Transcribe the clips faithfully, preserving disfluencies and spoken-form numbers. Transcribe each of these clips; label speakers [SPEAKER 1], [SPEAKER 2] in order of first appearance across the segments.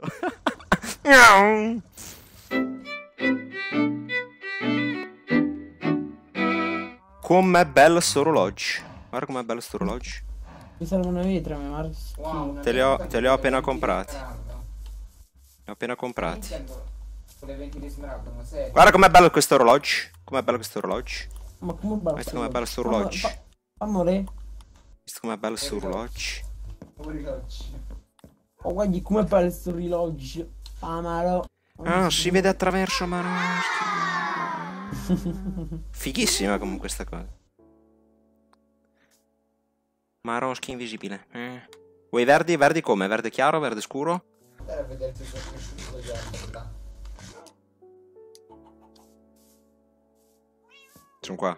[SPEAKER 1] Com'è bello sto orologio. Guarda com'è bello sto orologio.
[SPEAKER 2] Mi servono vetri, ma
[SPEAKER 3] Wow,
[SPEAKER 1] Te li ho, te li ho appena
[SPEAKER 3] venti
[SPEAKER 1] comprati.
[SPEAKER 3] di
[SPEAKER 1] Li
[SPEAKER 3] smeraldo.
[SPEAKER 1] ho appena comprati.
[SPEAKER 3] Con le venti di smeraldo, ma sei.
[SPEAKER 1] Guarda com'è bello questo orologio. Com'è bello questo orologio.
[SPEAKER 2] Ma come bello.
[SPEAKER 1] Visto com'è bello sto orologio.
[SPEAKER 2] Amore.
[SPEAKER 1] Visto com'è bello sto orologio.
[SPEAKER 2] Oh, guardi come bello sto orologio. Amaro.
[SPEAKER 1] Ah, si vede attraverso, ma no. Fighissima comunque sta cosa. Maroschi invisibile. Eh. Vuoi verdi? Verdi come? Verde chiaro? Verde scuro?
[SPEAKER 3] Andare a vedere se sono cresciuto gli altri là.
[SPEAKER 1] Sono qua.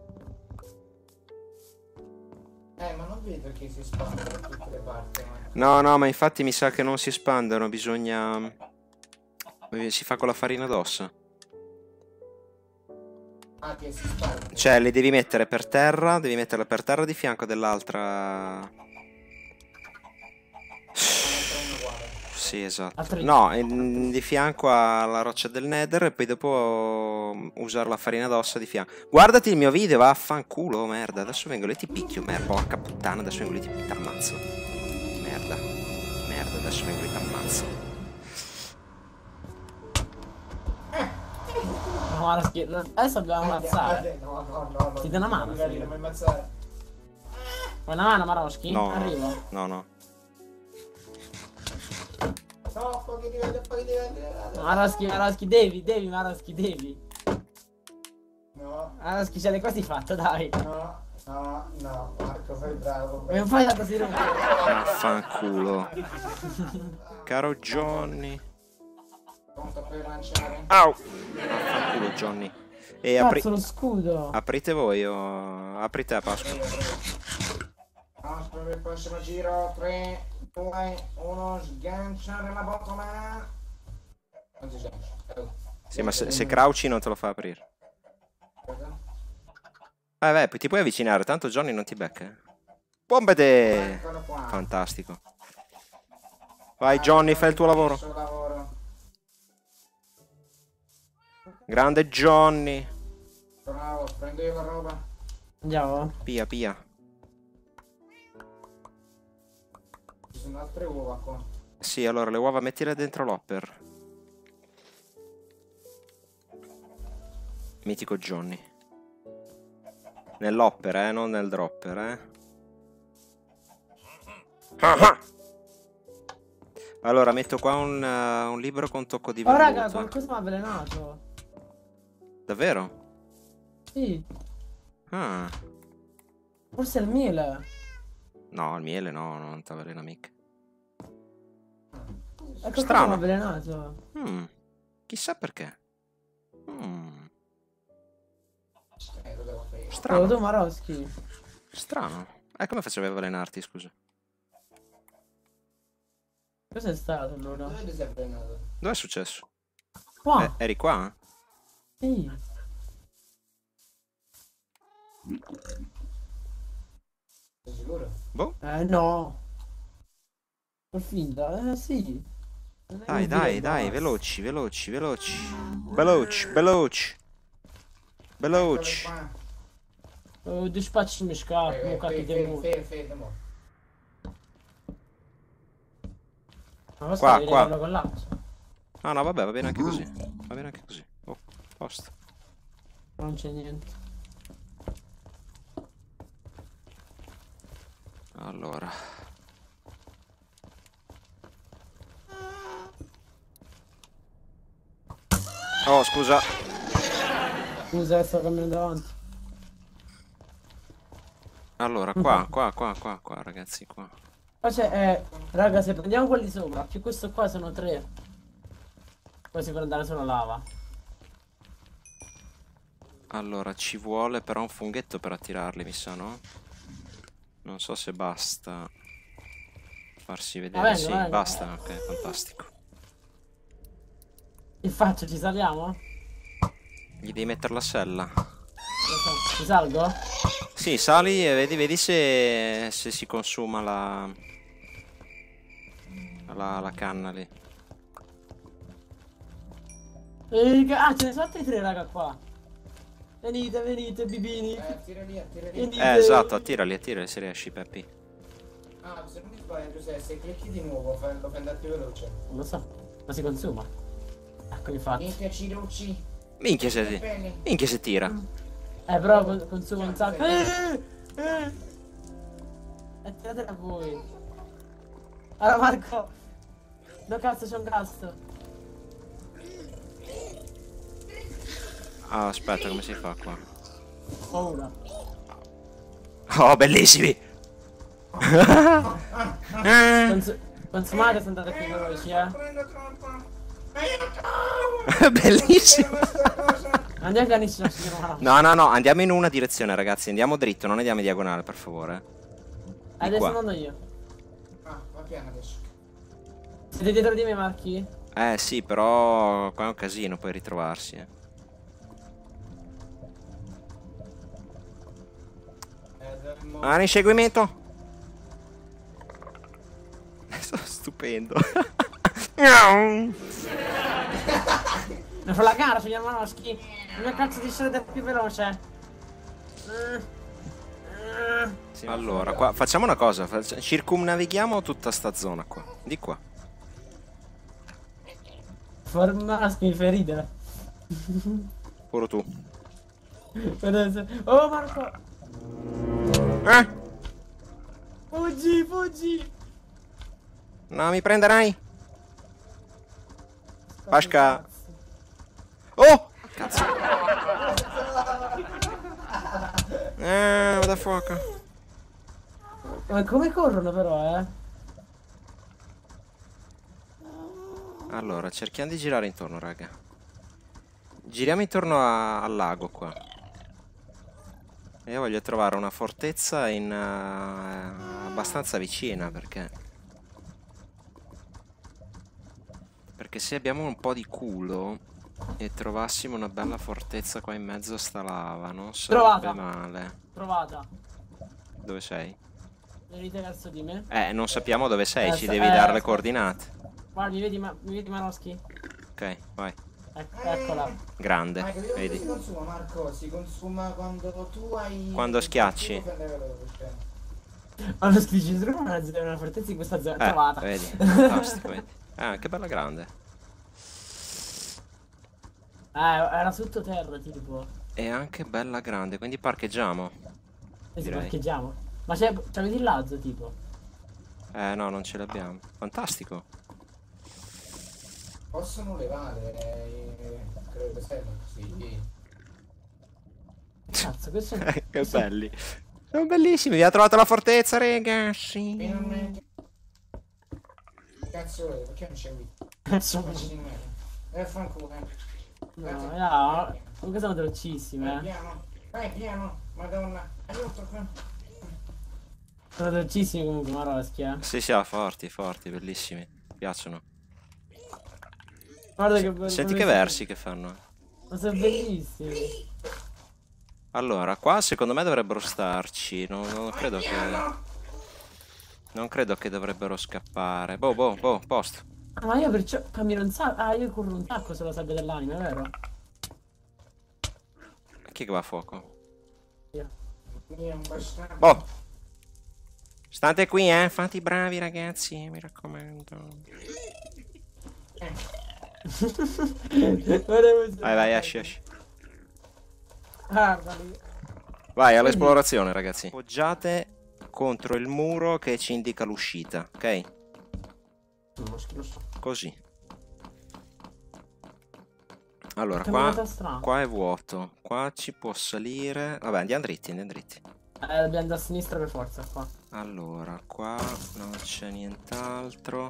[SPEAKER 3] Eh, ma non vedo che si espande da tutte le parti. Ma...
[SPEAKER 1] No, no, ma infatti mi sa che non si espandono, bisogna... Si fa con la farina d'ossa.
[SPEAKER 3] Ah, che si espande.
[SPEAKER 1] Cioè, li devi mettere per terra, devi metterla per terra di fianco dell'altra... Sì, esatto. No, in- di fianco alla roccia del Nether e poi dopo usare la farina d'ossa di fianco. Guardati il mio video, vaffanculo, merda. Adesso vengo lì e ti picchio, merda, porca puttana, adesso vengo lì e ti ammazzo. Merda. Merda, adesso vengo lì e ti ammazzo.
[SPEAKER 2] No, guarda, scherzo. Adesso dobbiamo ammazzare.
[SPEAKER 3] No, no, no, no.
[SPEAKER 2] Ti dà una mano,
[SPEAKER 3] Magari
[SPEAKER 2] figlio.
[SPEAKER 3] non mi ammazzare.
[SPEAKER 2] Vuoi una mano, Maroschi?
[SPEAKER 1] No,
[SPEAKER 2] Arrivo.
[SPEAKER 1] no, no.
[SPEAKER 3] No, pochi livelli, pochi livelli.
[SPEAKER 2] Maroschi, Maroschi, devi, devi, Maroschi, devi.
[SPEAKER 3] No,
[SPEAKER 2] Maroschi, ce l'hai quasi fatta, dai.
[SPEAKER 3] no, no, no, Marco, sei bravo.
[SPEAKER 2] Non fai la così rompe.
[SPEAKER 1] Vaffanculo. Caro Johnny.
[SPEAKER 3] Pronto per lanciare?
[SPEAKER 1] Au! Vaffanculo Johnny. E apri...
[SPEAKER 2] Cazzo, lo scudo.
[SPEAKER 1] aprite voi o... aprite a Pasqua.
[SPEAKER 3] Aspetta per il prossimo giro. tre, due, uno, sganciare la botola. Non si sente. Oh.
[SPEAKER 1] Sì, ma se, se crouchi non te lo fa aprire.
[SPEAKER 3] Cosa?
[SPEAKER 1] Eh beh, poi ti puoi avvicinare, tanto Johnny non ti becca. eh. Bombete!
[SPEAKER 3] Eccolo qua.
[SPEAKER 1] Fantastico. Vai Johnny, fai il tuo lavoro.
[SPEAKER 3] Il suo lavoro.
[SPEAKER 1] Grande Johnny.
[SPEAKER 3] Bravo, prendo io la roba.
[SPEAKER 2] Andiamo.
[SPEAKER 1] Pia, pia.
[SPEAKER 3] Ci sono altre uova qua.
[SPEAKER 1] Sì, allora le uova mettile dentro l'hopper. Mitico Johnny. Nell'hopper, eh, non nel dropper, eh. Allora, metto qua un, uh, un libro con tocco di
[SPEAKER 2] Oh,
[SPEAKER 1] velluto.
[SPEAKER 2] raga, qualcosa mi ha avvelenato.
[SPEAKER 1] Davvero?
[SPEAKER 2] Sì,
[SPEAKER 1] Ah.
[SPEAKER 2] forse è il miele.
[SPEAKER 1] No, il miele no, non ti avvelena mica.
[SPEAKER 2] È qualcosa
[SPEAKER 1] Strano.
[SPEAKER 2] mi ha avvelenato.
[SPEAKER 1] Mm. Chissà perché. Mm.
[SPEAKER 3] Eh, lo devo aprire.
[SPEAKER 2] Oh,
[SPEAKER 1] Strano.
[SPEAKER 2] tu Maroschi.
[SPEAKER 1] Strano. E come facevi a avvelenarti, scusa?
[SPEAKER 2] Cos'è stato allora?
[SPEAKER 3] Dove ti sei frenato?
[SPEAKER 1] Dov'è successo?
[SPEAKER 2] Qua.
[SPEAKER 1] Eh, eri qua?
[SPEAKER 2] Sì.
[SPEAKER 3] Sei sicuro?
[SPEAKER 1] Boh.
[SPEAKER 2] Eh no. Per finta, eh sì. Non è
[SPEAKER 1] Dai,
[SPEAKER 2] un
[SPEAKER 1] dai,
[SPEAKER 2] video,
[SPEAKER 1] dai,
[SPEAKER 2] basta.
[SPEAKER 1] veloci, veloci, veloci. Veloci, veloci. Veloci.
[SPEAKER 3] Eccoli qua.
[SPEAKER 2] Oh, dispacci mi scarpe,
[SPEAKER 3] Eh,
[SPEAKER 2] mo
[SPEAKER 3] eh,
[SPEAKER 2] cacchio
[SPEAKER 3] fermo,
[SPEAKER 2] di
[SPEAKER 3] fermo,
[SPEAKER 2] muto.
[SPEAKER 3] fermo, fermo.
[SPEAKER 2] Ma questo
[SPEAKER 1] Qua,
[SPEAKER 2] devi
[SPEAKER 1] qua.
[SPEAKER 2] legarlo con l'altro.
[SPEAKER 1] No, no, vabbè, va bene anche così. Va bene anche così. Oh, posto.
[SPEAKER 2] Non c'è niente.
[SPEAKER 1] Allora. Oh, scusa.
[SPEAKER 2] Scusa, sto camminando davanti.
[SPEAKER 1] Allora, qua, qua, qua, qua, qua, ragazzi, qua.
[SPEAKER 2] Qua c'è, eh, raga, se prendiamo quelli sopra, più questo qua sono tre. Poi si può andare solo lava.
[SPEAKER 1] Allora, ci vuole però un funghetto per attirarli, mi sa, no? Non so se basta farsi vedere.
[SPEAKER 2] venga,
[SPEAKER 1] Sì,
[SPEAKER 2] venga.
[SPEAKER 1] basta, ok, fantastico.
[SPEAKER 2] Che faccio? Ci saliamo?
[SPEAKER 1] Gli devi mettere la sella.
[SPEAKER 2] Lo so. Ci salgo?
[SPEAKER 1] Sì, sali e vedi, vedi se, se si consuma la, la, la canna lì.
[SPEAKER 2] Eh, ah, ce ne sono altri tre, raga, qua. Venite, venite, bibini.
[SPEAKER 3] Eh, attira lì, attira lì.
[SPEAKER 2] Venite.
[SPEAKER 1] Eh, esatto, attirali, attirali se riesci, Peppi.
[SPEAKER 3] Ah, se non mi sbaglio, Giuseppe, se clicchi di nuovo fai- lo fai andare più veloce.
[SPEAKER 2] Non lo so, ma si consuma. Ecco, infatti.
[SPEAKER 3] Minchia, Cirucci.
[SPEAKER 1] Minchia se ti...
[SPEAKER 3] Belli.
[SPEAKER 1] Minchia se tira.
[SPEAKER 2] Eh, però con- consuma un sacco. Eh, eh. E tiratela voi. Allora, Marco. No, cazzo, c'è un gas.
[SPEAKER 1] Ah, aspetta, come si fa qua?
[SPEAKER 2] Ho paura.
[SPEAKER 1] Oh, bellissimi!
[SPEAKER 2] Cons- consumate se andate più veloci, eh.
[SPEAKER 3] Prendo troppo.
[SPEAKER 1] Bellissimo!
[SPEAKER 2] Andiamo pianissimo, signor Marco.
[SPEAKER 1] No, no, no, andiamo in una direzione, ragazzi. Andiamo dritto, non andiamo in diagonale, per favore. Di
[SPEAKER 2] Adesso
[SPEAKER 1] qua.
[SPEAKER 2] mando io.
[SPEAKER 3] Ah, va piano adesso.
[SPEAKER 2] Siete dietro di me, Marchi?
[SPEAKER 1] Eh, sì, però qua è un casino poi ritrovarsi, eh.
[SPEAKER 3] Eh, dovremmo...
[SPEAKER 1] Ah, inseguimento! Sono stupendo.
[SPEAKER 2] Non fa la gara, signor Manoschi. Come cazzo di essere più veloce? Mm. Mm.
[SPEAKER 1] Sì, allora, qua facciamo una cosa, faccia- circumnavighiamo tutta sta zona qua. Di qua.
[SPEAKER 2] Formaschi, mi fai ridere.
[SPEAKER 1] Pure tu.
[SPEAKER 2] Oh, Marco!
[SPEAKER 1] Eh?
[SPEAKER 2] Fuggi, fuggi!
[SPEAKER 1] No, mi prenderai? Pasca. Oh! Cazzo. Eh, vado a fuoco.
[SPEAKER 2] Ma come corrono però, eh?
[SPEAKER 1] Allora, cerchiamo di girare intorno, raga. Giriamo intorno a- al lago qua. Io voglio trovare una fortezza in uh, abbastanza vicina, perché perché se abbiamo un po' di culo e trovassimo una bella fortezza qua in mezzo a sta lava, non sarebbe
[SPEAKER 2] Trovata.
[SPEAKER 1] male.
[SPEAKER 2] Trovata.
[SPEAKER 1] Dove sei?
[SPEAKER 2] Venite verso di me.
[SPEAKER 1] Eh, non sappiamo dove sei,
[SPEAKER 2] Eh,
[SPEAKER 1] ci
[SPEAKER 2] sta-
[SPEAKER 1] devi
[SPEAKER 2] eh,
[SPEAKER 1] dare le
[SPEAKER 2] aspetta.
[SPEAKER 1] coordinate.
[SPEAKER 2] Guarda, mi vedi, ma mi vedi Manoschi?
[SPEAKER 1] Ok, vai.
[SPEAKER 2] Ecco, eccola.
[SPEAKER 1] Grande,
[SPEAKER 3] Ma che si
[SPEAKER 1] vedi?
[SPEAKER 3] consuma, Marco? Si consuma quando tu hai...
[SPEAKER 1] Quando schiacci.
[SPEAKER 3] Tu lo fai andare veloce.
[SPEAKER 2] Manoschi dice, trovo una, una fortezza in questa zona.
[SPEAKER 1] Eh,
[SPEAKER 2] Trovata.
[SPEAKER 1] vedi, fantastico, vedi. Ah, che bella grande.
[SPEAKER 2] Eh, era sottoterra, tipo.
[SPEAKER 1] E anche bella grande, quindi parcheggiamo.
[SPEAKER 2] E si
[SPEAKER 1] Direi.
[SPEAKER 2] parcheggiamo. Ma c'è, c'avete il lazzo, tipo?
[SPEAKER 1] Eh no, non ce l'abbiamo. Fantastico.
[SPEAKER 3] Possono levare, eh, credo che serva così.
[SPEAKER 2] Cazzo, questo è...
[SPEAKER 1] Che belli. Sono bellissimi, abbiamo trovato la fortezza, ragazzi.
[SPEAKER 3] Finalmente. Cazzo, è, perché non c'è qui?
[SPEAKER 2] Cazzo,
[SPEAKER 3] Eh, fanculo, eh.
[SPEAKER 2] no, no, comunque sono dolcissime,
[SPEAKER 3] Vai
[SPEAKER 2] eh.
[SPEAKER 3] piano, vai piano, madonna, aiuto qua.
[SPEAKER 2] Sono dolcissime comunque, Maroschi, eh.
[SPEAKER 1] Sì, sì, ah, forti, forti, bellissimi. Mi piacciono.
[SPEAKER 2] Guarda che bello.
[SPEAKER 1] Senti che versi che fanno.
[SPEAKER 2] Ma sono bellissimi.
[SPEAKER 1] Allora, qua secondo me dovrebbero starci. Non, non credo che... Non credo che dovrebbero scappare. Boh, boh, boh, posto.
[SPEAKER 2] Ah, ma io perciò cammino un sacco. Ah, io corro un sacco sulla sabbia dell'anima, è vero?
[SPEAKER 1] Chi è che va a fuoco?
[SPEAKER 2] Io.
[SPEAKER 3] Io un bastardo.
[SPEAKER 1] Boh. State qui, eh. Fate i bravi, ragazzi, mi raccomando. Vai, vai, esci, esci.
[SPEAKER 2] Guarda lì.
[SPEAKER 1] Vai all'esplorazione, ragazzi. Appoggiate contro il muro che ci indica l'uscita, ok?
[SPEAKER 2] No, scherzo.
[SPEAKER 1] Così. Allora,
[SPEAKER 2] Camminata
[SPEAKER 1] qua,
[SPEAKER 2] strana.
[SPEAKER 1] qua è vuoto. Qua ci può salire. Vabbè, andiamo dritti, andiamo dritti.
[SPEAKER 2] Eh, dobbiamo andare a sinistra per forza qua.
[SPEAKER 1] Allora, qua non c'è nient'altro.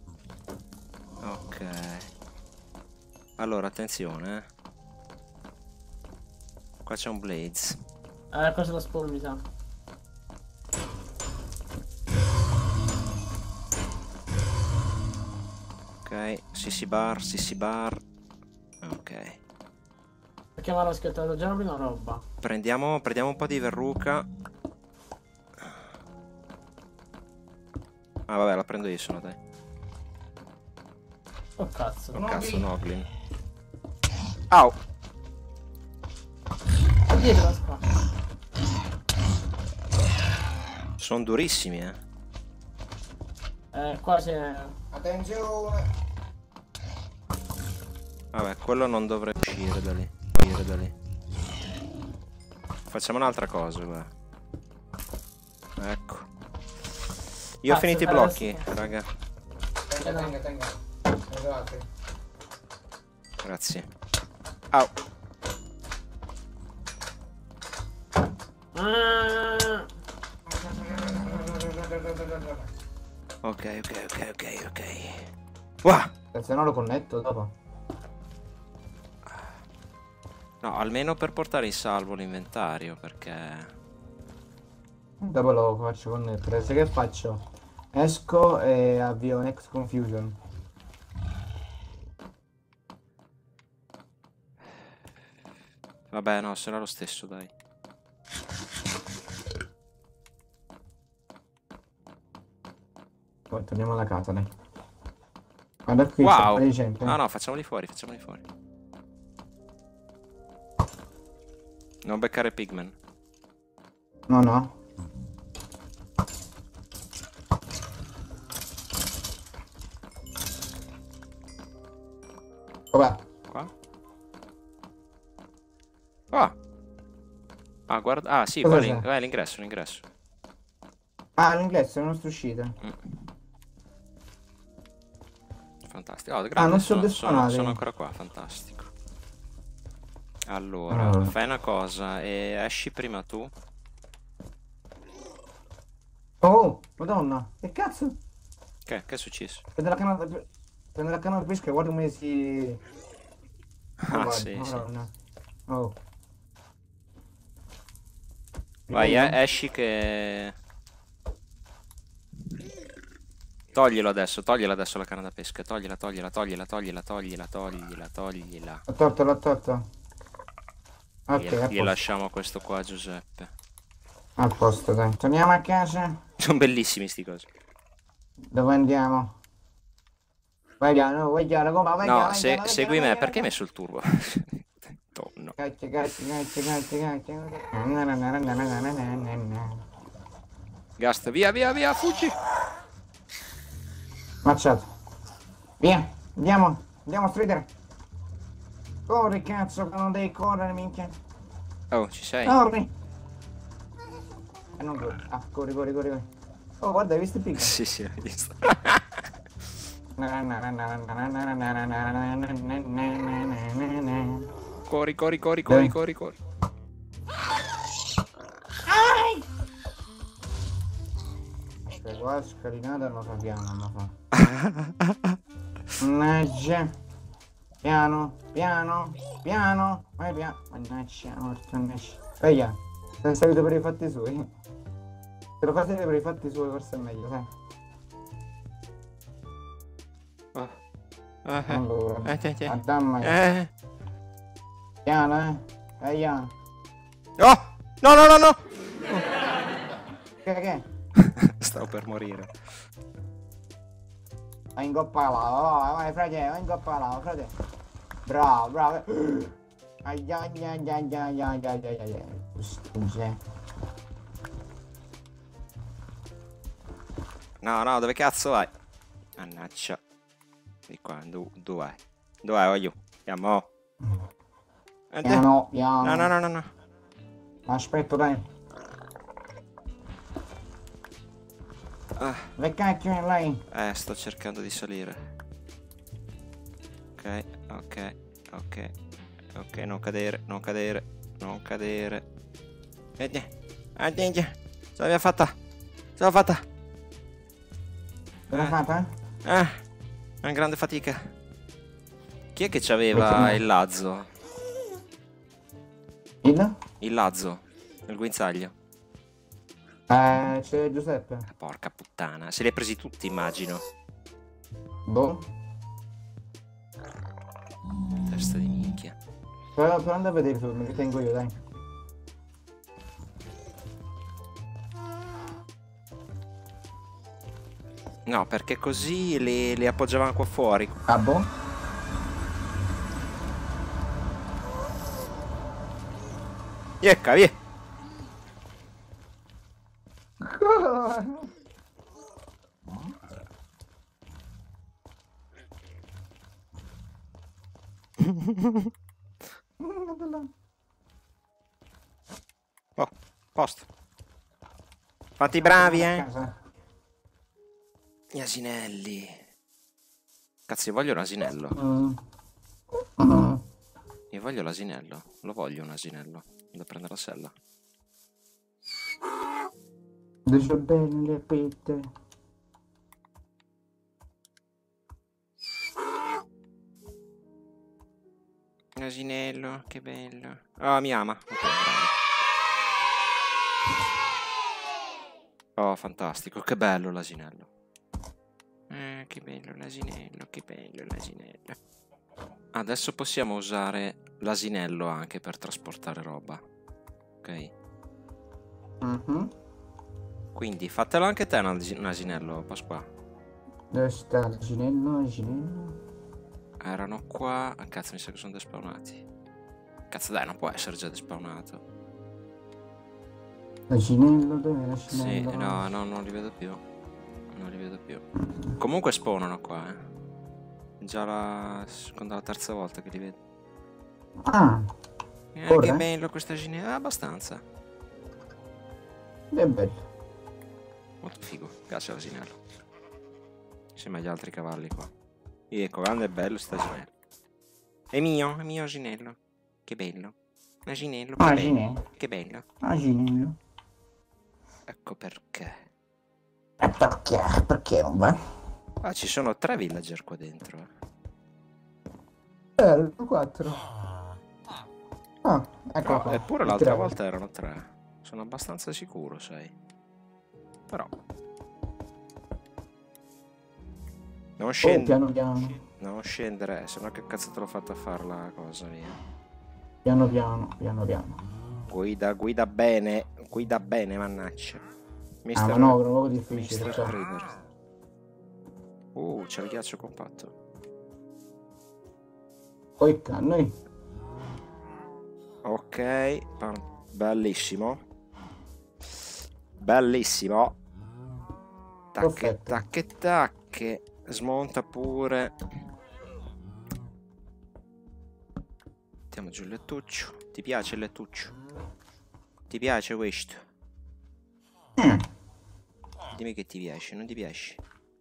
[SPEAKER 1] Ok. Allora, attenzione, eh. Qua c'è un Blaze.
[SPEAKER 2] Eh, cosa la spawn mi sa.
[SPEAKER 1] Ok, Sissi bar, Sissi bar. Ok.
[SPEAKER 2] Perché mi hanno schiattato già la prima roba.
[SPEAKER 1] Prendiamo, prendiamo un po' di verruca. Ah vabbè, la prendo io, sono dai.
[SPEAKER 2] Oh cazzo.
[SPEAKER 1] Oh cazzo, Noglin. Au.
[SPEAKER 2] Dietro la spada.
[SPEAKER 1] Sono durissimi, eh.
[SPEAKER 2] Eh, qua c'è...
[SPEAKER 3] Attenzione.
[SPEAKER 1] Vabbè, quello non dovrebbe uscire da lì. Uscire da lì. Facciamo un'altra cosa, guarda. Ecco. Io ho
[SPEAKER 2] Ah,
[SPEAKER 1] finito i
[SPEAKER 2] se-
[SPEAKER 1] blocchi,
[SPEAKER 2] adesso-
[SPEAKER 1] raga.
[SPEAKER 3] Tenga, tenga, tenga. Tengo altri.
[SPEAKER 1] Grazie. Au.
[SPEAKER 2] Ah,
[SPEAKER 1] Ok, ok, ok, ok, ok. Wow.
[SPEAKER 4] Se no lo connetto dopo.
[SPEAKER 1] No, almeno per portare in salvo l'inventario, perché...
[SPEAKER 4] Dopo lo faccio connettere. Se che faccio? Esco e avvio Next Confusion.
[SPEAKER 1] Vabbè, no, sarà lo stesso, dai.
[SPEAKER 4] Poi torniamo alla casa, dai. Guarda qui,
[SPEAKER 1] Wow.
[SPEAKER 4] c'è sempre.
[SPEAKER 1] No, no, facciamoli fuori, facciamoli fuori. Non beccare Pigman.
[SPEAKER 4] No, no. Vabbè.
[SPEAKER 1] Qua? Qua? Ah, guarda... Ah, sì,
[SPEAKER 4] Cosa
[SPEAKER 1] qua
[SPEAKER 4] c'è?
[SPEAKER 1] l'ing- eh, l'ingresso, l'ingresso.
[SPEAKER 4] Ah, l'inglese è la nostra uscita.
[SPEAKER 1] Mm. Fantastico. Oh, grande,
[SPEAKER 4] non
[SPEAKER 1] sono,
[SPEAKER 4] sono
[SPEAKER 1] sono,
[SPEAKER 4] destinati.
[SPEAKER 1] sono ancora qua, fantastico. Allora,
[SPEAKER 4] Allora.
[SPEAKER 1] fai una cosa e esci prima tu.
[SPEAKER 4] Oh, madonna. Che cazzo?
[SPEAKER 1] Che, che è successo?
[SPEAKER 4] Prende la canna da... Prende la canna da pesca e guarda come si...
[SPEAKER 1] Ah,
[SPEAKER 4] guarda,
[SPEAKER 1] sì, sì.
[SPEAKER 4] madonna. Oh.
[SPEAKER 1] Vai,
[SPEAKER 4] Vediamo.
[SPEAKER 1] eh, esci che... Toglilo adesso, togliela adesso la canna da pesca. Toglila, toglila, toglila, toglila, toglila, toglila, toglila.
[SPEAKER 4] L'ho tolto, l'ho tolto. Ok,
[SPEAKER 1] Gli,
[SPEAKER 4] a
[SPEAKER 1] gli
[SPEAKER 4] posto.
[SPEAKER 1] lasciamo questo qua a Giuseppe.
[SPEAKER 4] A posto, dai. Torniamo a casa.
[SPEAKER 1] Sono bellissimi sti cosi.
[SPEAKER 4] Dove andiamo? Vai Diano, vai Diano, come vai
[SPEAKER 1] No,
[SPEAKER 4] Diano, vai
[SPEAKER 1] se,
[SPEAKER 4] Diano, vai
[SPEAKER 1] segui
[SPEAKER 4] Diano,
[SPEAKER 1] me,
[SPEAKER 4] vai
[SPEAKER 1] perché hai
[SPEAKER 4] Diano.
[SPEAKER 1] messo il turbo? Tonno.
[SPEAKER 4] Caccia, caccia, caccia, caccia, caccia.
[SPEAKER 1] Gast, via, via, via, fuggi!
[SPEAKER 4] Macciato. Via, andiamo, andiamo a stridere. Corri cazzo, che non devi correre minchia.
[SPEAKER 1] Oh, ci sei?
[SPEAKER 4] Corri. E non corri. Ah, corri, corri, corri, corri. Oh, guarda, hai visto il picco?
[SPEAKER 1] Sì, sì, ho visto. Corri, corri, corri, corri,
[SPEAKER 4] Eh.
[SPEAKER 1] corri, corri.
[SPEAKER 4] Ok, qua scalinata non fa piano, non fa. Mannaggia. Piano, piano, piano. Vai piano. Mannaggia, morto, mannaggia. Via, sei salito per i fatti suoi. Se lo fate per i fatti suoi forse è meglio, sai.
[SPEAKER 1] Oh. Eh, eh.
[SPEAKER 4] Allora,
[SPEAKER 1] Eh, eh, eh.
[SPEAKER 4] Adamma,
[SPEAKER 1] Eh.
[SPEAKER 4] piano, eh. Vai piano.
[SPEAKER 1] Oh! No, no, no, no!
[SPEAKER 4] Che che?
[SPEAKER 1] Stavo per morire.
[SPEAKER 4] Vai in coppa là, vai, vai frate, vai in coppa là, frate. Bravo, bravo. Ai ai ai ai ai ai ai ai ai ai. Scusa.
[SPEAKER 1] No, no, dove cazzo vai? Mannaggia. Di qua, dove do vai? Dove vai, voglio? Andiamo. Eh, te-
[SPEAKER 4] Piano, piano.
[SPEAKER 1] No, no, no, no, no.
[SPEAKER 4] Aspetta, dai.
[SPEAKER 1] Ah,
[SPEAKER 4] Che cacchio è lei?
[SPEAKER 1] eh, sto cercando di salire. Ok, ok, ok. Ok, non cadere, non cadere, non cadere. Eh, eh, eh, eh, ce l'abbiamo fatta. Ce l'ho fatta.
[SPEAKER 4] Ce l'ha fatta?
[SPEAKER 1] Eh, una grande fatica. Chi è che c'aveva il lazzo?
[SPEAKER 4] Il?
[SPEAKER 1] Il lazzo, il guinzaglio.
[SPEAKER 4] Eh, c'è Giuseppe.
[SPEAKER 1] Porca puttana, se li hai presi tutti, immagino.
[SPEAKER 4] Boh.
[SPEAKER 1] Testa di minchia.
[SPEAKER 4] Però, però andare a vedere tu, mi tengo io, dai.
[SPEAKER 1] No, perché così li, li appoggiavano qua fuori.
[SPEAKER 4] Ah, boh?
[SPEAKER 1] Ecca, via. Oh, posto. Fatti bravi, eh. Gli asinelli. Cazzo, io voglio l'asinello.
[SPEAKER 4] Mm. Mm.
[SPEAKER 1] Io voglio l'asinello. Lo voglio un asinello. Vado a prendere la sella.
[SPEAKER 4] Dice belle pette.
[SPEAKER 1] Asinello, che bello. Ah, mi ama. Ok, oh, fantastico. Che bello l'asinello. Eh, che bello l'asinello, che bello l'asinello. Adesso possiamo usare l'asinello anche per trasportare roba. Ok.
[SPEAKER 4] Mm-hmm.
[SPEAKER 1] Quindi fatelo anche te un asi- un asinello, Pasqua.
[SPEAKER 4] Dove sta l'asinello? L'asinello?
[SPEAKER 1] Erano qua. Ah, cazzo, mi sa che sono despawnati. Cazzo, dai, non può essere già despawnato.
[SPEAKER 4] L'asinello? Dov'è
[SPEAKER 1] Sì,
[SPEAKER 4] l'asinello?
[SPEAKER 1] no, no, non li vedo più. Non li vedo più. Comunque spawnano qua, eh. Già la seconda o la terza volta che li vedo.
[SPEAKER 4] Ah,
[SPEAKER 1] Eh,
[SPEAKER 4] ora?
[SPEAKER 1] che bello questo asinello. Ah, abbastanza.
[SPEAKER 4] È bello.
[SPEAKER 1] Molto figo. Piace l'asinello. Insieme agli altri cavalli qua. Ecco, grande e bello sto asinello. È mio, è mio asinello. Che bello. Asinello, che
[SPEAKER 4] Asinello.
[SPEAKER 1] bello. Che bello.
[SPEAKER 4] Asinello.
[SPEAKER 1] Ecco perché.
[SPEAKER 4] E perché? Perché non va?
[SPEAKER 1] Ah, ci sono tre villager qua dentro.
[SPEAKER 4] Eh, erano quattro. Ah, ecco
[SPEAKER 1] No,
[SPEAKER 4] qua.
[SPEAKER 1] eppure
[SPEAKER 4] I
[SPEAKER 1] l'altra
[SPEAKER 4] tre.
[SPEAKER 1] volta erano tre. Sono abbastanza sicuro, sai. Però. Non
[SPEAKER 4] Oh,
[SPEAKER 1] scendere.
[SPEAKER 4] piano piano.
[SPEAKER 1] Non scendere, sennò che cazzo te l'ho fatta fare la cosa mia.
[SPEAKER 4] Piano piano, piano piano.
[SPEAKER 1] Guida, guida bene. Guida bene, mannaggia.
[SPEAKER 4] Ah, ma no, è proprio difficile.
[SPEAKER 1] mister
[SPEAKER 4] Cioè.
[SPEAKER 1] Trader. Uh, c'è il ghiaccio compatto.
[SPEAKER 4] Poi cannoi.
[SPEAKER 1] Ok, bellissimo. Bellissimo. Tacche,
[SPEAKER 4] Perfetto.
[SPEAKER 1] tacche, tacche. Smonta pure. Mettiamo giù il lettuccio. Ti piace il lettuccio? Ti piace questo?
[SPEAKER 4] Mm.
[SPEAKER 1] Dimmi che ti piace, non ti piace?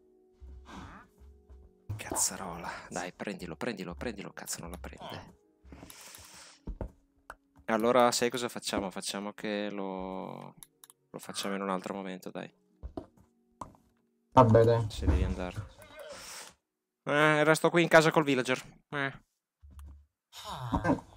[SPEAKER 1] Cazzarola. Dai, prendilo, prendilo, prendilo. Cazzo, non la prende. Allora, sai cosa facciamo? Facciamo che lo... Lo facciamo in un altro momento, dai.
[SPEAKER 4] Vabbè, dai.
[SPEAKER 1] Se devi andare. Eh, resto qui in casa col villager. Eh.
[SPEAKER 4] Eh,